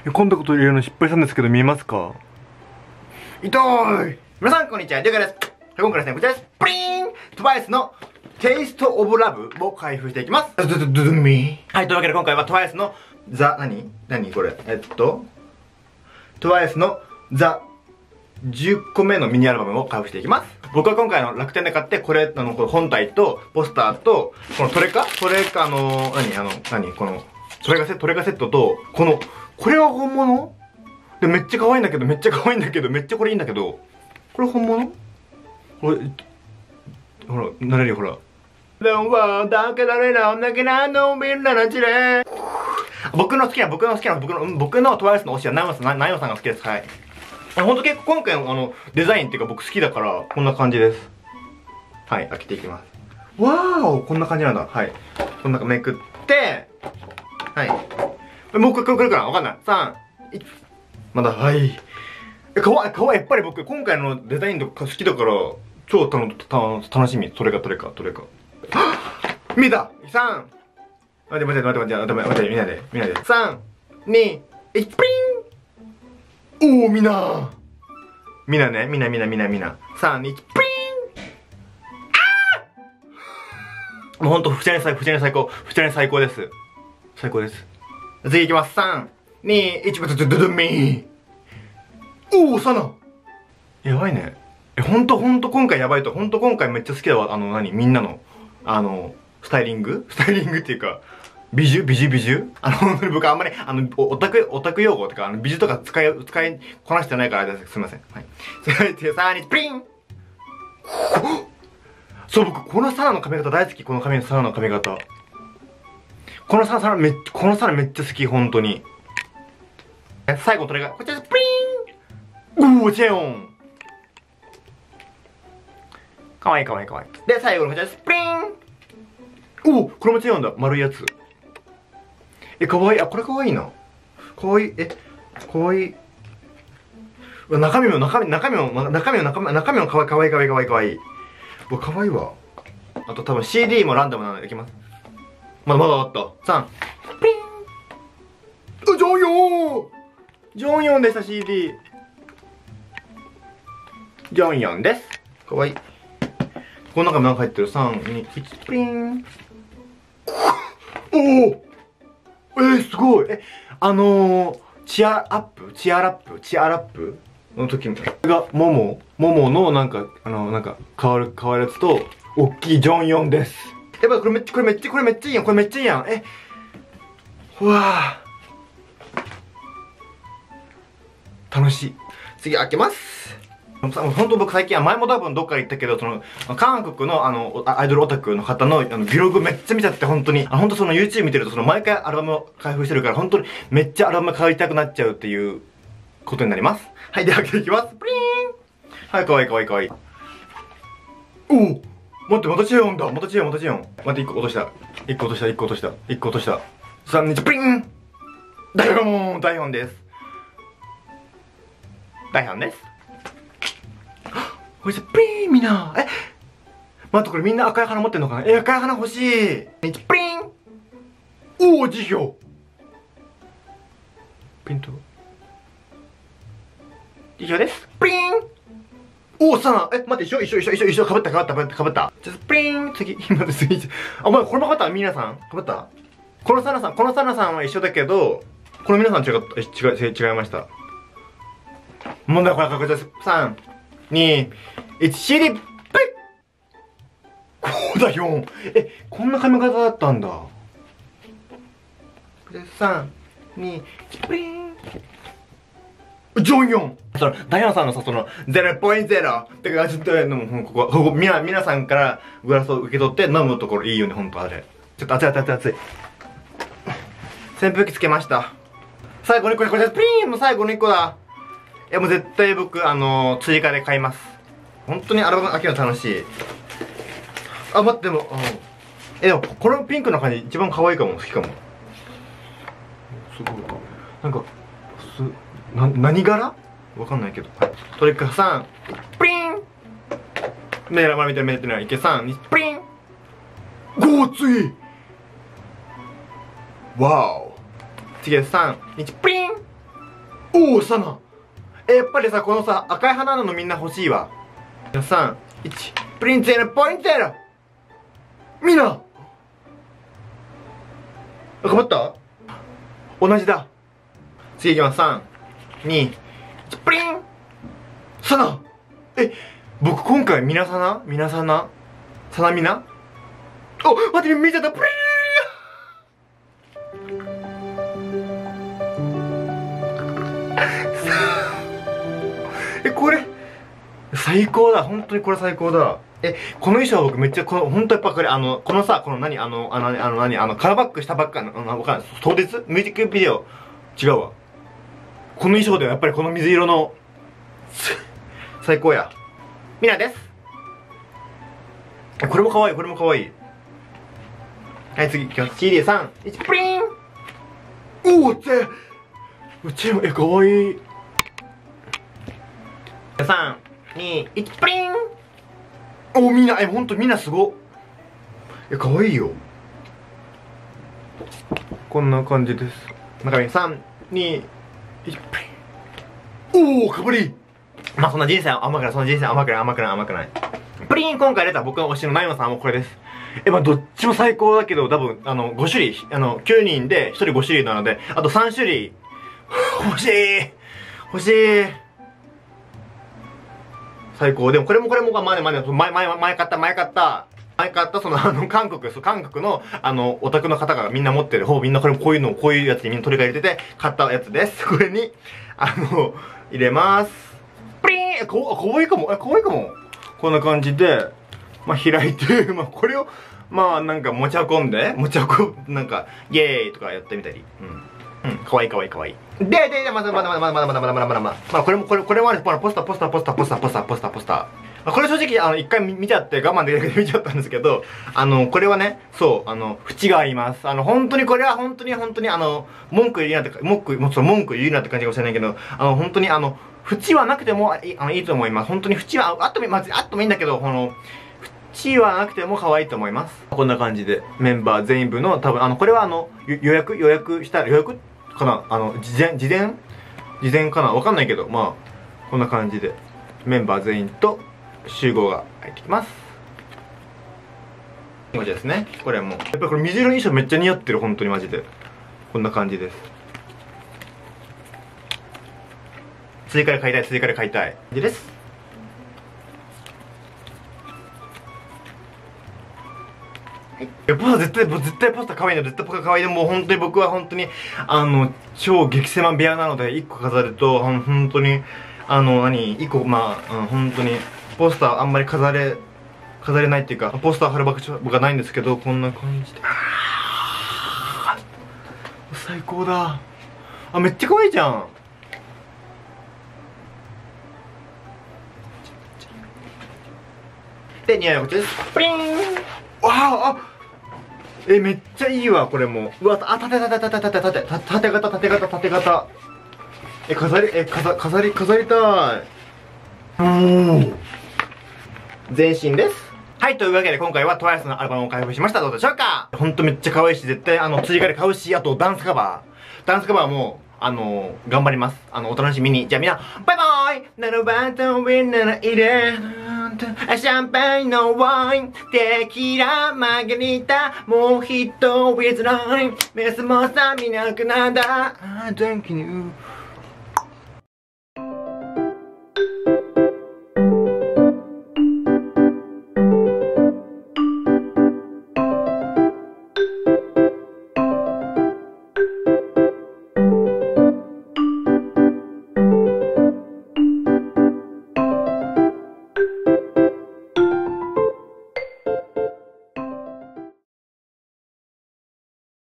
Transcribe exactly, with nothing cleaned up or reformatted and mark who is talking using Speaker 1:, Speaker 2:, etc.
Speaker 1: コンタクト入れるの失敗したんですけど見えますか？
Speaker 2: 痛い。皆さんこんにちは、りょうかです。今回ですね、こちらです。プリーントワイスのテイストオブラブを開封していきます。ドゥドゥドゥドゥミー。はい、というわけで今回はトワイスのザ、なになにこれえっと、トワイスのザじゅっこめのミニアルバムを開封していきます。僕は今回の楽天で買って、これ、あの、この本体と、ポスターと、このトレカトレカ、あの、何あの、何この、トレカセット、トレカセットと、この、これは本物で、めっちゃ可愛いんだけど、めっちゃ可愛いんだけど、めっちゃこれいいんだけど、これ本物これ、ほら、なれるよ、ほら。僕の好きな、僕の好きな、僕の、僕のトワイスの推しはナヨさん、ナヨさんが好きです。はい。ほんと結構今回のあの、デザインっていうか僕好きだから、こんな感じです。はい、開けていきます。わーお、こんな感じなんだ。はい。こんなめくって、はい。もう一回来るかなわかんない。さん、いち、まだ、はい。え、かわいい、かわいい。やっぱり僕、今回のデザインとか好きだから、超たのた楽しみ。それか、どれか、どれか。見た !さん、待って待って待って待って待って待って、みんなで、みんなで。さん、に、いち、プリンおー、みんなみんなね、みんなみんなみんなみんな。さん、に、いち、プリンあーもうほんと、ふちゃに最高、ふちゃに最高、ふちゃに最高です。最高です。次いきます。さん、に、いち、ブドゥドゥドゥドゥミーおー、サナやばいね。え、ほんとほんと今回やばいと。ほんと今回めっちゃ好きだわ。あの、何みんなの、あの、スタイリングスタイリングっていうか、美女美女美女あの、本当に僕あんまり、あの、オタク、オタク用語とか、あの、美女とか使い、使いこなしてないからです。すみません。はい。それで、さんに、プリンそう、僕、このサナの髪型大好き。この髪のサナの髪型。このサナ、サナめっ、このサナめっちゃ好き、ほんとに。最後、これが、こちらです。プリンおー、チェヨンかわいいかわいいかわいい。で、最後のこちらです。プリンおー、これもチェヨンだ。丸いやつ。え、かわいい。あ、これかわいいな。かわいい。え、かわいい。うわ、中身も、中身、中身も、中身も、中身も、中身もかわいい、かわいい、かわいい、かわいい、かわいい。うわ、かわいいわ。あと多分 シーディー もランダムなのでいきます。まだまだあった。さん、プリンう、ジョンヨンジョンヨンでした、シーディー。ジョンヨンです。かわいい。この中に何か入ってる ?さん、に、いち、プリンおおえー、すごいえ、あのー、チアアップチアラップチアラップの時も、これが、モモモモのなんか、あのー、なんか、変わる、変わるやつと、おっきいジョンヨンです。やっぱこれめっちゃ、これめっちゃ、これめっちゃいいやん、これめっちゃいいやん。え、うわぁ。楽しい。次開けます。本当僕最近は前も多分どっか行ったけど、その、韓国のあの、アイドルオタクの方のあのブログめっちゃ見ちゃって本当に、あ、本当その YouTube 見てるとその毎回アルバムを開封してるから本当にめっちゃアルバム買いたくなっちゃうっていうことになります。はい、では開けていきます。プリーンはい、かわいいかわいいかわいい。おお待って、またチェヨンだまたチェヨンまたチェヨン待って、いっこ落とした。いっこ落とした、いっこ落とした。いっこ落とした。さん、に、プリンダイホンダイホンです。ダイホンです。これさ、プリーンみんなえ待って、これみんな赤い花持ってんのかなえ、赤い花欲しいプリンおお、辞表ピント辞表です。プリンおお、さなえ、待って、一緒一緒一緒一緒一緒かぶったかぶったかぶったかぶったちょっとプリン次、今で次あ、お前これもかぶった皆さんかぶったこのサナさん、このサナさんは一緒だけど、この皆さん違った、違い、違いました。問題はこれ、これです。さん、に、いち、シーディー、プイッこうだよえ、こんな髪型だったんだ。で、さん、に、いち、プリンジョンヨンその、ダイアンさんのさ、その、ゼロポイントゼロ って感じで、ここ、ここ、みな、皆さんからグラスを受け取って飲むところいいよね、ほんとあれ。ちょっと熱い熱い熱い熱い。扇風機つけました。最後にこれ、これ、プリンもう最後のいっこだ。いやもう絶対僕、あのー、追加で買います。本当にアルバム開けるの楽しい。あ、待って、でも、うん、え、でも、このピンクの感じ一番可愛いかも、好きかも。すごい。なんか、す、な、何柄わかんないけど。はい。トリックさん、プリン目玉見てる目見てるいけさん、に、プリンごーついわお次はさん、に、プリンおお、サナ。え、やっぱりさ、このさ、赤い花なのみんな欲しいわ。さん、いち、プリンゼロ、ポインゼロ。みんなあ、かぶった？同じだ。次いきます。さん、に、いち、プリンサナ。え、僕今回みなさなみなさなさなみなお、待って、見ちゃった。プリンえ、これ最高だ。本当にこれ最高だ。え、この衣装は僕めっちゃ、この、本当やっぱこれ、あの、このさ、この何、あの、あの、あの何、あの、カラーバックしたばっかの、あの、わかんない。当日ミュージックビデオ。違うわ。この衣装ではやっぱりこの水色の、最高や。みなです。これも可愛い、これも可愛い。はい、次、いきます。シーディーさん、いち、プリンおお、ぜうちの、え、可愛い。さん、に、いち、プリンおお、みんな、え、ほんとみんなすごっ。え、可愛いよ。こんな感じです。中身、さん、に、いち、プリンおお、かぶりまあそんな人生甘くない、そんな人生甘くない、甘くない、甘くない。プリン今回出た僕の推しのナイマさんもこれです。え、まあどっちも最高だけど、多分、あの、ご種類、あの、きゅうにんでひとりご種類なので、あとさん種類、欲しい欲しい最高。でもこれもこれもが、まあね、まあね、前、前、前買った、前買った、前買った、その、あの、韓国、そう、韓国の、あの、オタクの方がみんな持ってる方、みんなこれ、こういうの、こういうやつにみんな取り替えてて、買ったやつです。これに、あの、入れます。プリーンかわ、かわいいかも、え、かわいいかも。こんな感じで、まあ、開いて、まあ、これを、まあ、なんか持ち運んで、持ち運ん、なんか、イエーイとかやってみたり。うん。うん、かわいいかわいいかわいい。で、で、で、まだまだまだまだまだまだまだまだまだまだ。まあ、これも、これ、これはね、ポスター、ポスター、ポスター、ポスター、ポスター、ポスター、ポスター。まあ、これ正直、あの、一回見ちゃって、我慢できなくて見ちゃったんですけど、あの、これはね、そう、あの、縁があります。あの、本当にこれは本当に本当にあの、文句言うなって、文句、もうその文句言うなって感じかもしれないけど、あの、本当にあの、縁はなくてもいい、あの、いいと思います。本当に縁はあってもいい、まず、あってもいいんだけど、この、縁はなくても可愛いと思います。こんな感じで、メンバー全員分の、多分、あの、これはあの、予約、予約した、予約かなあの、事前、事前事前かなわかんないけど、まあ、こんな感じで、メンバー全員と集合が入ってきます。こちらですね。これも。やっぱりこれ水色の衣装めっちゃ似合ってる、本当にマジで。こんな感じです。追加で買いたい、追加で買いたい。でです。はい。ポスター絶対、絶対ポスター可愛いの、絶対ポスター可愛いの、もう本当に僕は本当に、あの、超激狭部屋なので、いっこ飾ると、本当に、あの、何、いっこ、まあ、うん、本当に、ポスターあんまり飾れ、飾れないっていうか、ポスター貼る場所がないんですけど、こんな感じで。あー最高だ。あ、めっちゃ可愛いじゃん。で、似合いはこっちです。プリーンわあ、あえ、めっちゃいいわ、これも。うわ、あ、縦縦縦縦縦縦縦型縦型縦型。え、飾り、え、飾飾り、飾りたい。おー。全身です。はい、というわけで今回はトワイスのアルバムを開封しました。どうでしょうか？ほんとめっちゃ可愛いし、絶対あの、追加で買うし、あとダンスカバー。ダンスカバーも、あのー、頑張ります。あの、お楽しみに。じゃあみんな、バイバイならばとウィンなら入れシャンパンのワインテキーラマゲリタもう一ウィズラインメスもさ見なくなんだあ、元気に